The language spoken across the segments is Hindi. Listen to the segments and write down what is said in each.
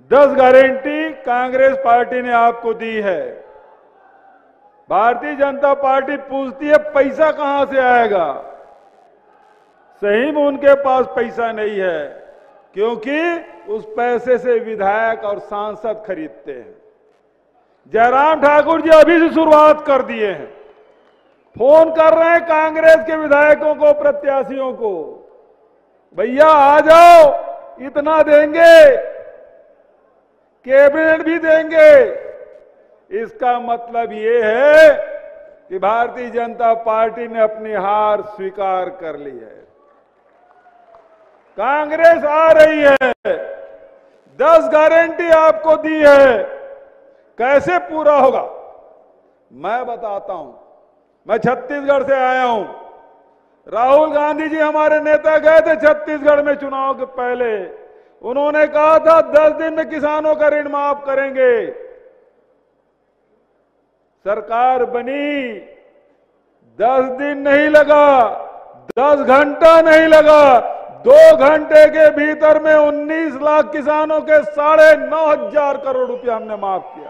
10 गारंटी कांग्रेस पार्टी ने आपको दी है। भारतीय जनता पार्टी पूछती है पैसा कहां से आएगा। सही में उनके पास पैसा नहीं है, क्योंकि उस पैसे से विधायक और सांसद खरीदते हैं। जयराम ठाकुर जी अभी से शुरुआत कर दिए हैं, फोन कर रहे हैं कांग्रेस के विधायकों को, प्रत्याशियों को, भैया आ जाओ, इतना देंगे, कैबिनेट भी देंगे। इसका मतलब ये है कि भारतीय जनता पार्टी ने अपनी हार स्वीकार कर ली है। कांग्रेस आ रही है, 10 गारंटी आपको दी है, कैसे पूरा होगा मैं बताता हूं। मैं छत्तीसगढ़ से आया हूं। राहुल गांधी जी हमारे नेता गए थे छत्तीसगढ़ में चुनाव के पहले। उन्होंने कहा था 10 दिन में किसानों का ऋण माफ करेंगे। सरकार बनी, 10 दिन नहीं लगा, 10 घंटा नहीं लगा, 2 घंटे के भीतर में 19 लाख किसानों के 9,500 करोड़ रुपया हमने माफ किया।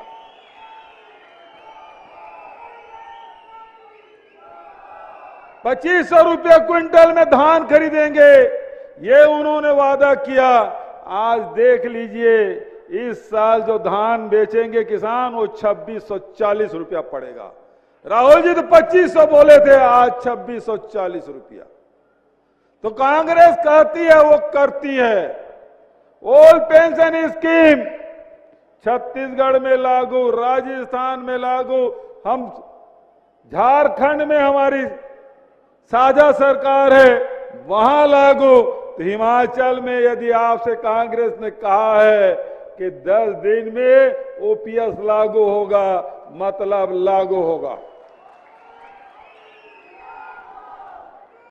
₹2,500 क्विंटल में धान खरीदेंगे, ये उन्होंने वादा किया। आज देख लीजिए, इस साल जो धान बेचेंगे किसान, वो 2,640 रुपया पड़ेगा। राहुल जी तो 2,500 बोले थे, आज 2,640 रुपया। तो कांग्रेस कहती है वो करती है। ओल्ड पेंशन स्कीम छत्तीसगढ़ में लागू, राजस्थान में लागू, हम झारखंड में हमारी साझा सरकार है, वहां लागू। तो हिमाचल में यदि आपसे कांग्रेस ने कहा है कि 10 दिन में ओपीएस लागू होगा, मतलब लागू होगा।